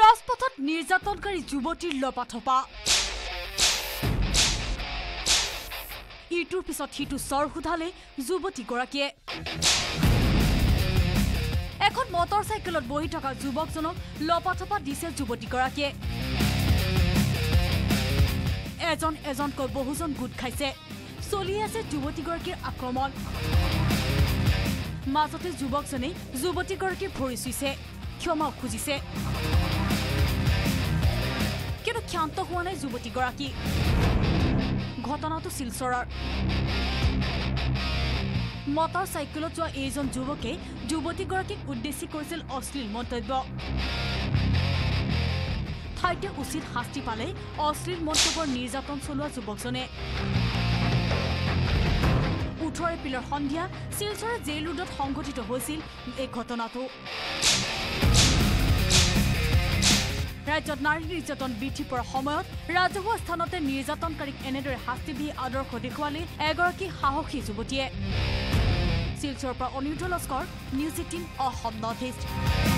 ৰাজপথত নিৰ্যাতনকাৰী যুৱতীৰ লপাথপা ইটোৰ পিছত সিটো চৰ সোধালে যুৱতীগৰাকীয়ে এখন মটৰচাইকেলত বহি থকা যুৱকজনক লপাথপা দিছে যুৱতীগৰাকীয়ে এজন এজনকৈ বহুজন গোট খাইছে চলি আছে যুৱতীগৰাকীৰ আক্ৰমণ মাজতে যুৱকজনে যুৱতীগৰাকীৰ ভৰি চুইছে ক্ষমা খুজিছে কিন্তু ক্ষান্ত হোৱা নাই যুৱতীগৰাকী ঘটনাটো শিলচৰৰ মটৰচাইকেলত যোৱা এইজন যুৱকে যুৱতীগৰাকীক উদ্দেশ্যি কৰিছিল অশ্লীল মন্তব্য ঠাইতে উচিত শাস্তি পালে অশ্লীল মন্তব্যৰ নিৰ্যাতন চলোৱা যুৱকজনে 18 এপ্ৰিলৰ সন্ধিয়া শিলচৰৰ জেইল ৰোডত সংঘটিত হৈছিল এই ঘটনাটো ৰাজ্যত নাৰী নিৰ্যাতন বৃদ্ধি পোৱাৰ সময়ত ৰাজহুৱা স্থানতে নিৰ্যাতনকাৰীক এনেদৰে শাস্তি দি আদৰ্শ দেখুৱালে এগৰাকী সাহসী যুৱতীয়ে শিলচৰৰ পৰা Aniruddha Laskar news 18 Assam north east